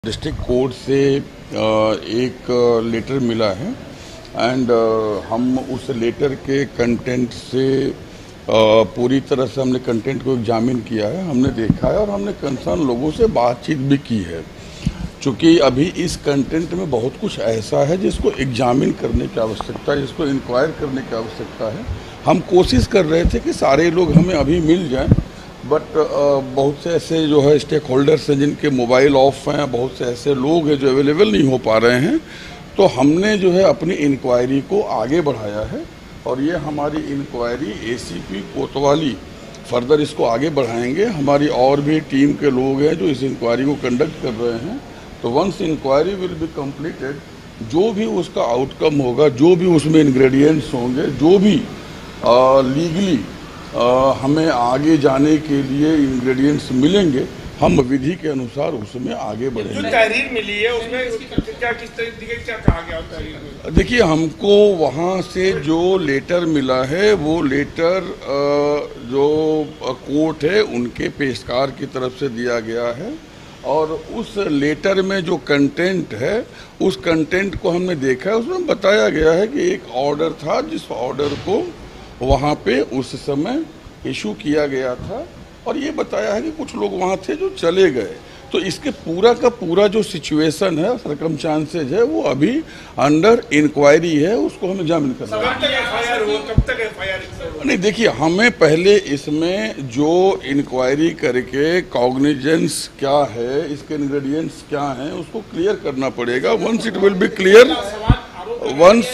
District court से एक letter मिला है एंड हम उस लेटर के कंटेंट से पूरी तरह से हमने कंटेंट को एग्जामिन किया है, हमने देखा है और हमने कंसर्न लोगों से बातचीत भी की है। चूँकि अभी इस कंटेंट में बहुत कुछ ऐसा है जिसको एग्जामिन करने की आवश्यकता है, जिसको इंक्वायर करने की आवश्यकता है। हम कोशिश कर रहे थे कि सारे लोग हमें अभी मिल जाएं, बट बहुत से ऐसे जो है स्टेक होल्डर्स हैं जिनके मोबाइल ऑफ हैं, बहुत से ऐसे लोग हैं जो अवेलेबल नहीं हो पा रहे हैं। तो हमने जो है अपनी इंक्वायरी को आगे बढ़ाया है और ये हमारी इंक्वायरी एसीपी कोतवाली फर्दर इसको आगे बढ़ाएंगे। हमारी और भी टीम के लोग हैं जो इस इंक्वायरी को कंडक्ट कर रहे हैं। तो once inquiry will be completed, जो भी उसका आउटकम होगा, जो भी उसमें इंग्रेडिएंट्स होंगे, जो भी लीगली हमें आगे जाने के लिए इंग्रेडिएंट्स मिलेंगे, हम विधि के अनुसार उसमें आगे बढ़ेंगे। जो तहरीर मिली है उसमें क्या किस तरीके क्या कहा गया तहरीर में? देखिए, हमको वहाँ से जो लेटर मिला है वो लेटर जो कोर्ट है उनके पेशकार की तरफ से दिया गया है और उस लेटर में जो कंटेंट है उस कंटेंट को हमने देखा है। उसमें बताया गया है कि एक ऑर्डर था जिस ऑर्डर को वहाँ पे उस समय इशू किया गया था और ये बताया है कि कुछ लोग वहाँ थे जो चले गए। तो इसके पूरा का पूरा जो सिचुएशन है, सर्कमस्टांसेज है, वो अभी अंडर इंक्वायरी है, उसको हम एग्जामिन कर रहे हैं। कब तक एफआईआर? नहीं, देखिए, हमें पहले इसमें जो इंक्वायरी करके कॉग्निजेंस क्या है, इसके इंग्रेडिएंट्स क्या हैं, उसको क्लियर करना पड़ेगा। Once it will be clear, once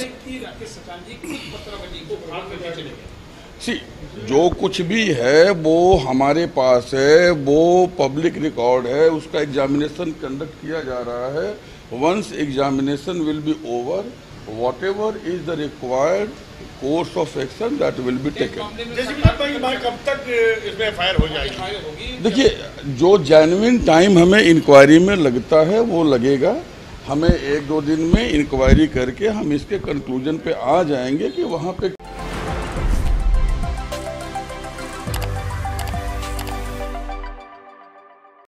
जो कुछ भी है वो हमारे पास है, वो पब्लिक रिकॉर्ड है, उसका एग्जामिनेशन कंडक्ट किया जा रहा है। Once examination will be over, whatever is the required course of action that will be taken. कब तक इसमें एफआईआर हो जाएगी? देखिए, जो जेन्युइन टाइम हमें इंक्वायरी में लगता है वो लगेगा। हमें 1-2 दिन में इंक्वायरी करके हम इसके कंक्लूजन पे आ जाएंगे कि वहाँ पे